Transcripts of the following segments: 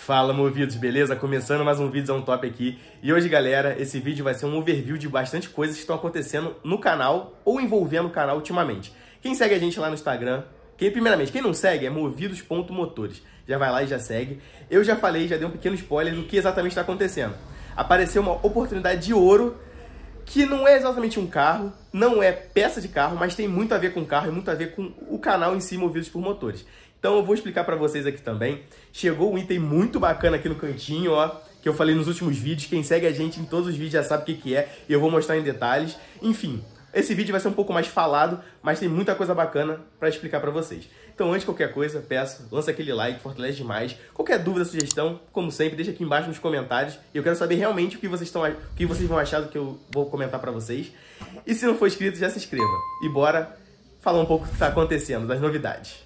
Fala, movidos, beleza? Começando mais um vídeo on top aqui. E hoje, galera, esse vídeo vai ser um overview de bastante coisas que estão acontecendo no canal ou envolvendo o canal ultimamente. Quem segue a gente lá no Instagram, primeiramente, quem não segue é movidos.motores. Já vai lá e já segue. Eu já falei, já dei um pequeno spoiler do que exatamente está acontecendo. Apareceu uma oportunidade de ouro que não é exatamente um carro, não é peça de carro, mas tem muito a ver com carro e muito a ver com o canal em si, Movidos por Motores. Então eu vou explicar para vocês aqui também. Chegou um item muito bacana aqui no cantinho, ó, que eu falei nos últimos vídeos. Quem segue a gente em todos os vídeos já sabe o que é, e eu vou mostrar em detalhes. Enfim, esse vídeo vai ser um pouco mais falado, mas tem muita coisa bacana para explicar para vocês. Então, antes de qualquer coisa, peço, lança aquele like, fortalece demais. Qualquer dúvida, sugestão, como sempre, deixa aqui embaixo nos comentários. Eu quero saber realmente o que vocês vão achar do que eu vou comentar para vocês. E se não for inscrito, já se inscreva. E bora falar um pouco do que está acontecendo, das novidades.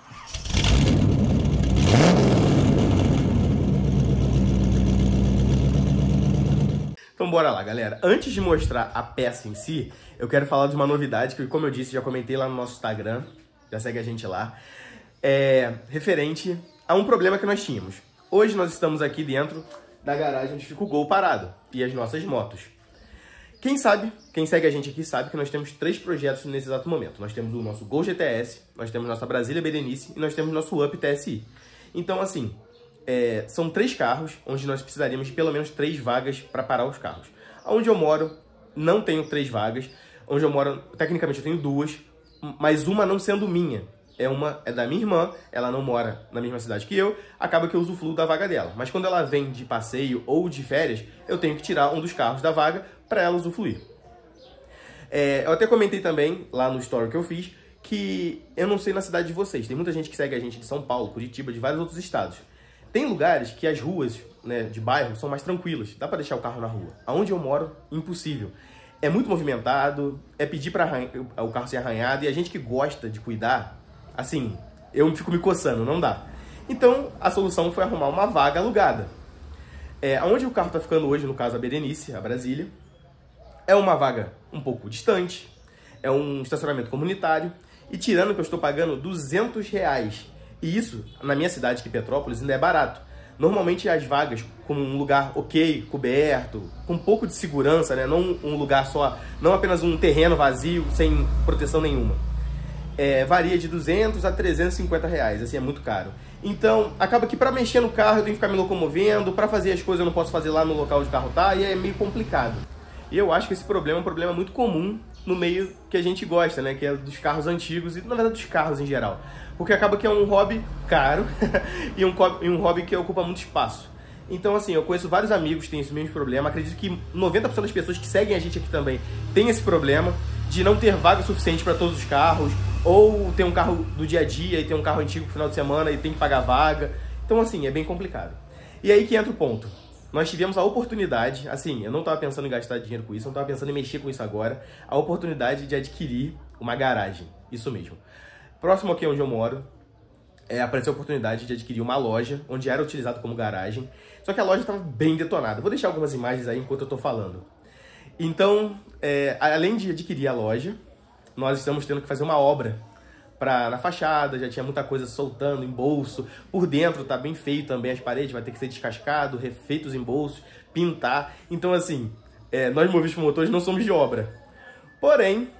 Então bora lá, galera. Antes de mostrar a peça em si, eu quero falar de uma novidade que, como eu disse, já comentei lá no nosso Instagram, já segue a gente lá, referente a um problema que nós tínhamos. Hoje nós estamos aqui dentro da garagem onde fica o Gol parado e as nossas motos. Quem segue a gente aqui sabe que nós temos 3 projetos nesse exato momento. Nós temos o nosso Gol GTS, nós temos nossa Brasília Berenice e nós temos nosso Up TSI. Então, assim, são 3 carros onde nós precisaríamos de pelo menos 3 vagas para parar os carros. Onde eu moro, não tenho 3 vagas. Onde eu moro, tecnicamente eu tenho 2, mas uma não sendo minha. É da minha irmã, ela não mora na mesma cidade que eu, acaba que eu usufruo da vaga dela. Mas quando ela vem de passeio ou de férias, eu tenho que tirar um dos carros da vaga para ela usufruir. Eu até comentei também, lá no story que eu fiz, que eu não sei na cidade de vocês. Tem muita gente que segue a gente de São Paulo, Curitiba, de vários outros estados. Tem lugares que as ruas, né, de bairro são mais tranquilas, dá para deixar o carro na rua. Aonde eu moro, impossível. É muito movimentado, é pedir para o carro ser arranhado, e a gente que gosta de cuidar, assim, eu fico me coçando, não dá. Então, a solução foi arrumar uma vaga alugada. Onde o carro está ficando hoje, no caso a Berenice, a Brasília, é uma vaga um pouco distante, é um estacionamento comunitário, e tirando que eu estou pagando R$200, e isso, na minha cidade, que é Petrópolis, ainda é barato. Normalmente as vagas com um lugar ok, coberto, com um pouco de segurança, né? Não um lugar só, não apenas um terreno vazio, sem proteção nenhuma. Varia de R$200 a R$350, assim, é muito caro. Então, acaba que para mexer no carro eu tenho que ficar me locomovendo, para fazer as coisas eu não posso fazer lá no local onde o carro tá, e é meio complicado. E eu acho que esse problema é um problema muito comum no meio que a gente gosta, né? Que é dos carros antigos e, na verdade, dos carros em geral. Porque acaba que é um hobby caro e um hobby que ocupa muito espaço. Então, assim, eu conheço vários amigos que têm esse mesmo problema. Acredito que 90% das pessoas que seguem a gente aqui também tem esse problema de não ter vaga suficiente para todos os carros, ou ter um carro do dia a dia e ter um carro antigo no final de semana e tem que pagar vaga. Então, assim, é bem complicado. E aí que entra o ponto. Nós tivemos a oportunidade, assim, eu não estava pensando em gastar dinheiro com isso, eu não estava pensando em mexer com isso agora, a oportunidade de adquirir uma garagem, isso mesmo. Próximo aqui onde eu moro, apareceu a oportunidade de adquirir uma loja, onde era utilizado como garagem, só que a loja estava bem detonada. Vou deixar algumas imagens aí enquanto eu estou falando. Então, além de adquirir a loja, nós estamos tendo que fazer uma obra na fachada, já tinha muita coisa soltando, embolso. Por dentro tá bem feio também, as paredes vai ter que ser descascado, refeito os embolsos, pintar. Então, assim, nós Movidos por Motores não somos de obra. Porém,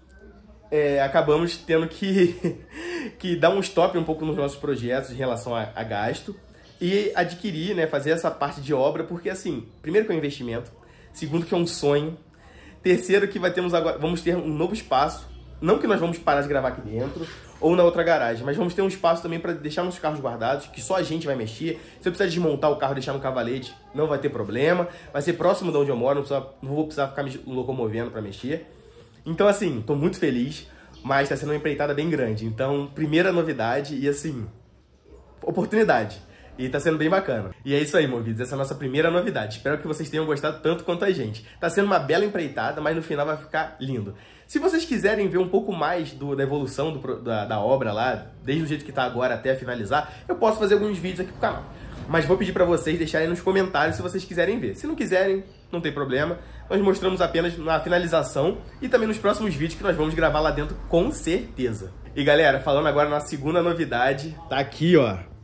acabamos tendo que dar um stop um pouco nos nossos projetos em relação a gasto e adquirir, né, fazer essa parte de obra, porque, assim, primeiro que é um investimento, segundo que é um sonho, terceiro que vamos ter um novo espaço. Não que nós vamos parar de gravar aqui dentro ou na outra garagem, mas vamos ter um espaço também para deixar nossos carros guardados, que só a gente vai mexer. Se eu precisar desmontar o carro e deixar no cavalete, não vai ter problema. Vai ser próximo de onde eu moro, não vou precisar ficar me locomovendo para mexer. Então, assim, estou muito feliz, mas está sendo uma empreitada bem grande. Então, primeira novidade e, assim, oportunidade. E tá sendo bem bacana. E é isso aí, movidos. Essa é a nossa primeira novidade. Espero que vocês tenham gostado tanto quanto a gente. Tá sendo uma bela empreitada, mas no final vai ficar lindo. Se vocês quiserem ver um pouco mais da evolução da obra lá, desde o jeito que tá agora até finalizar, eu posso fazer alguns vídeos aqui pro canal. Mas vou pedir pra vocês deixarem nos comentários se vocês quiserem ver. Se não quiserem, não tem problema. Nós mostramos apenas na finalização e também nos próximos vídeos que nós vamos gravar lá dentro, com certeza. E galera, falando agora na segunda novidade, tá aqui, ó.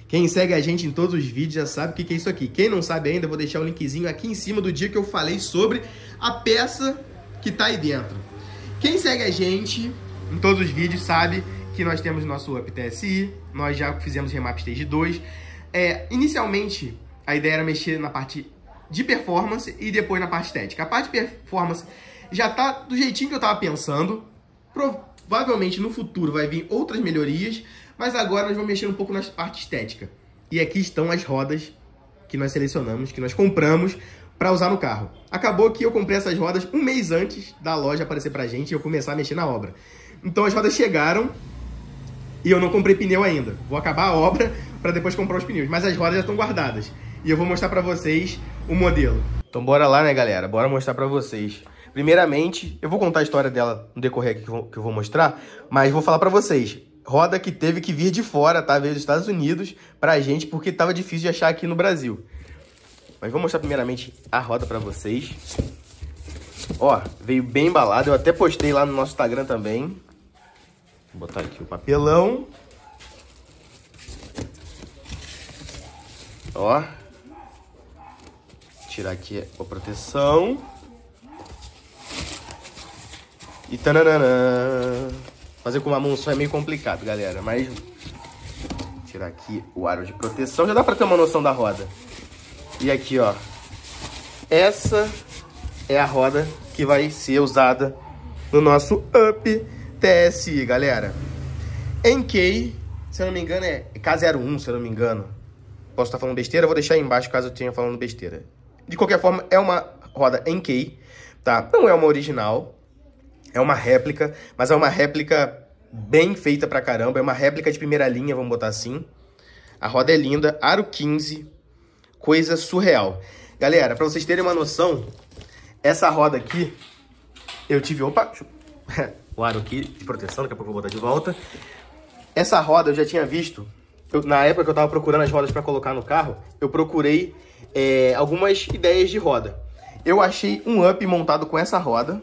Quem segue a gente em todos os vídeos já sabe o que é isso aqui. Quem não sabe ainda, eu vou deixar o linkzinho aqui em cima do dia que eu falei sobre a peça que tá aí dentro. Quem segue a gente em todos os vídeos sabe que nós temos nosso Up TSI, nós já fizemos Remap Stage 2. Inicialmente, a ideia era mexer na parte de performance e depois na parte estética. A parte de performance já tá do jeitinho que eu tava pensando. Provavelmente no futuro vai vir outras melhorias, mas agora nós vamos mexer um pouco na parte estética. E aqui estão as rodas que nós selecionamos, que nós compramos para usar no carro. Acabou que eu comprei essas rodas um mês antes da loja aparecer pra gente e eu começar a mexer na obra. Então as rodas chegaram e eu não comprei pneu ainda. Vou acabar a obra para depois comprar os pneus, mas as rodas já estão guardadas. E eu vou mostrar para vocês o modelo. Então bora lá, né, galera? Bora mostrar para vocês. Primeiramente, eu vou contar a história dela no decorrer aqui que eu vou mostrar, mas vou falar para vocês. Roda que teve que vir de fora, tá? Veio dos Estados Unidos pra gente, porque tava difícil de achar aqui no Brasil. Mas vou mostrar primeiramente a roda pra vocês. Ó, veio bem embalado. Eu até postei lá no nosso Instagram também. Vou botar aqui o papelão. Ó. Tirar aqui a proteção. E tananana. Fazer com uma mão só é meio complicado, galera. Mas tirar aqui o aro de proteção. Já dá pra ter uma noção da roda. E aqui, ó. Essa é a roda que vai ser usada no nosso Up TSI, galera. Enkei, se eu não me engano, é K01, se eu não me engano. Posso estar falando besteira, vou deixar aí embaixo caso eu tenha falando besteira. De qualquer forma, é uma roda Enkei, tá? Não é uma original. É uma réplica, mas é uma réplica bem feita pra caramba. É uma réplica de primeira linha, vamos botar assim. A roda é linda, aro 15, coisa surreal. Galera, pra vocês terem uma noção, essa roda aqui, eu tive... Opa! O aro aqui de proteção, daqui a pouco eu vou botar de volta. Essa roda eu já tinha visto. Na época que eu tava procurando as rodas pra colocar no carro, eu procurei algumas ideias de roda. Eu achei um Up montado com essa roda.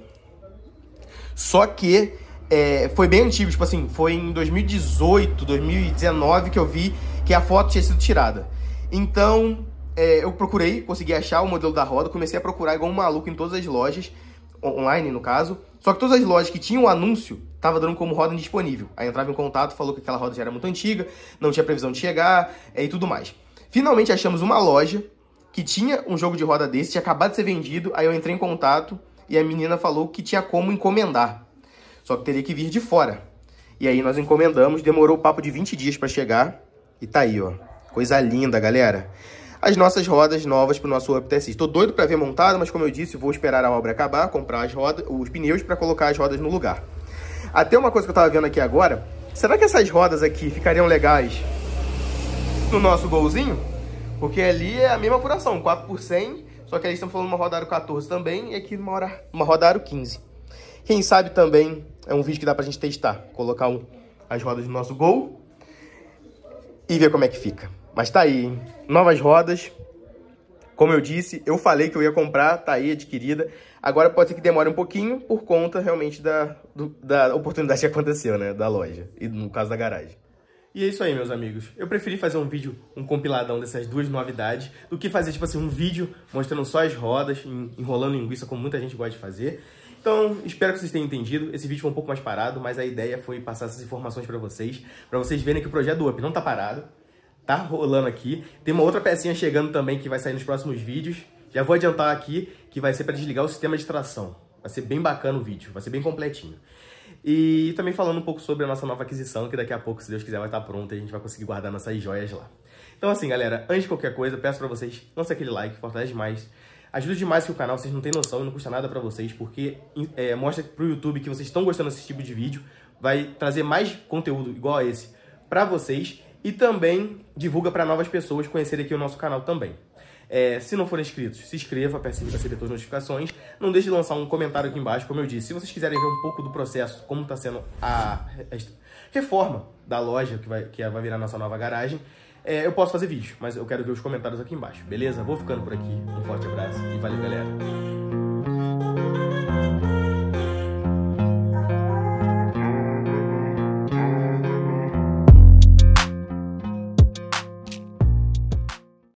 Só que foi bem antigo, tipo assim, foi em 2018, 2019 que eu vi que a foto tinha sido tirada. Então, eu procurei, consegui achar o modelo da roda, comecei a procurar igual um maluco em todas as lojas, online no caso. Só que todas as lojas que tinham o anúncio, tava dando como roda indisponível. Aí entrava em contato, falou que aquela roda já era muito antiga, não tinha previsão de chegar e tudo mais. Finalmente achamos uma loja que tinha um jogo de roda desse, tinha acabado de ser vendido, aí eu entrei em contato. E a menina falou que tinha como encomendar. Só que teria que vir de fora. E aí nós encomendamos. Demorou o papo de 20 dias para chegar. E tá aí, ó. Coisa linda, galera. As nossas rodas novas pro nosso Up TSI. Tô doido para ver montada, mas como eu disse, vou esperar a obra acabar, comprar as rodas, os pneus para colocar as rodas no lugar. Até uma coisa que eu tava vendo aqui agora. Será que essas rodas aqui ficariam legais no nosso Golzinho? Porque ali é a mesma furação, 4x100. Só que aí estamos falando uma roda aro 14 também e aqui uma roda aro 15. Quem sabe também é um vídeo que dá pra gente testar. Colocar as rodas do nosso Gol e ver como é que fica. Mas tá aí, hein? Novas rodas. Como eu disse, eu falei que eu ia comprar, tá aí adquirida. Agora pode ser que demore um pouquinho por conta realmente da oportunidade que aconteceu, né? Da loja e no caso da garagem. E é isso aí, meus amigos. Eu preferi fazer um vídeo, um compiladão dessas duas novidades, do que fazer, tipo assim, um vídeo mostrando só as rodas, enrolando linguiça, como muita gente gosta de fazer. Então, espero que vocês tenham entendido. Esse vídeo foi um pouco mais parado, mas a ideia foi passar essas informações pra vocês verem que o projeto do Up não tá parado, tá rolando aqui. Tem uma outra pecinha chegando também que vai sair nos próximos vídeos. Já vou adiantar aqui que vai ser para desligar o sistema de tração. Vai ser bem bacana o vídeo, vai ser bem completinho. E também falando um pouco sobre a nossa nova aquisição, que daqui a pouco, se Deus quiser, vai estar pronta e a gente vai conseguir guardar nossas joias lá. Então assim, galera, antes de qualquer coisa, peço pra vocês, lancem aquele like, fortalece demais. Ajuda demais que o canal, vocês não têm noção e não custa nada pra vocês, porque mostra pro YouTube que vocês estão gostando desse tipo de vídeo, vai trazer mais conteúdo igual a esse pra vocês e também divulga pra novas pessoas conhecerem aqui o nosso canal também. Se não forem inscritos, se inscreva para receber todas as notificações. Não deixe de lançar um comentário aqui embaixo, como eu disse. Se vocês quiserem ver um pouco do processo, como está sendo a reforma da loja, que vai virar nossa nova garagem, eu posso fazer vídeo, mas eu quero ver os comentários aqui embaixo, beleza? Vou ficando por aqui. Um forte abraço e valeu, galera!